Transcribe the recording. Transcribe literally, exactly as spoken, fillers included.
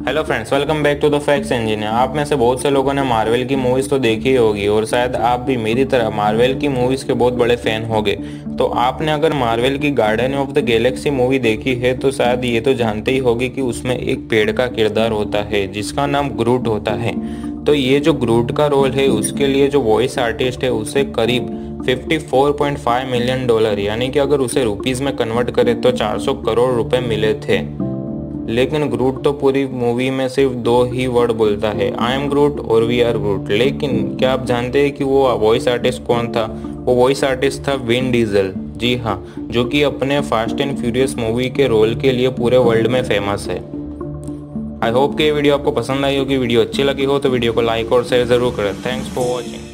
Hello friends, welcome back to the Facts Engineer. आप में से बहुत से लोगों ने मार्वल की मूवीज़ तो देखी ही होगी और शायद आप भी मेरी तरह मार्वल की मूवीज़ के बहुत बड़े फ़ैन होंगे। तो आपने अगर मार्वल की Guardian of the Galaxy movie देखी है तो शायद ये तो जानते ही होंगे कि उसमें एक पेड़ का किरदार होता है जिसका नाम ग्रूट होता है। तो ये जो ग्रूट का रोल है उसके लिए जो वॉइस आर्टिस्ट है उसे करीब चौवन पॉइंट पाँच मिलियन डॉलर यानी कि अगर उसे रुपीज़ में कन्वर्ट करें तो चार सौ करोड़ रुपए मिले थे। लेकिन ग्रूट तो पूरी मूवी में सिर्फ दो ही वर्ड बोलता है, आई एम ग्रूट और वी आर ग्रूट। लेकिन क्या आप जानते हैं कि वो वॉइस आर्टिस्ट कौन था? वो वॉइस आर्टिस्ट था विन डीजल। जी हाँ, जो कि अपने फास्ट एंड फ्यूरियस मूवी के रोल के लिए पूरे वर्ल्ड में फेमस है। आई होप कि ये वीडियो आपको पसंद आई होगी। वीडियो अच्छी लगी हो तो वीडियो को लाइक और शेयर जरूर करें। Thanks for watching.